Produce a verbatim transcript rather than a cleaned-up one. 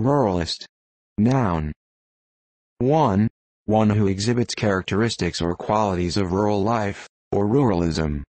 Ruralist. Noun. one. One who exhibits characteristics or qualities of rural life, or ruralism.